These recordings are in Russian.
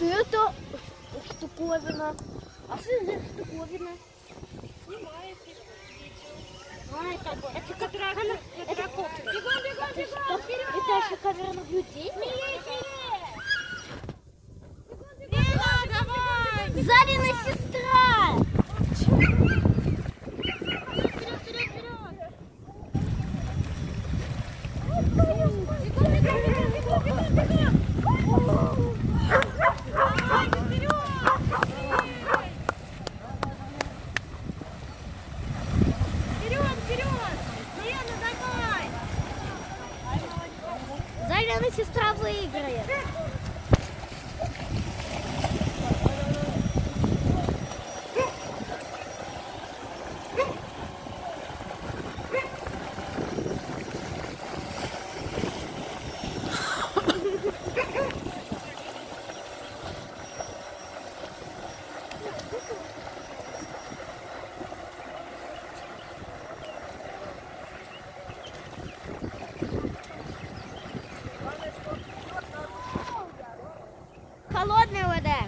это штуковина. А что за штуковина? Снимаете видео. Это квадрокоптер. Бегом, бегом, бегом, вперед! Это еще камера наблюдения? Давай! Зарина сестра! Вперед, вперед, вперед! Бегом, бегом, бегом, бегом, бегом, бегом! Давай, вперед! Вперед, вперед! Лена, давай! Зарина сестра выиграет. Холодная вода.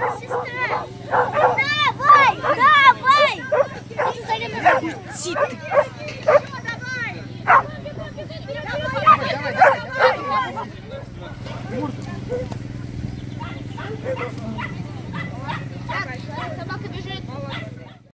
Сестра, давай, давай! Это Зарина.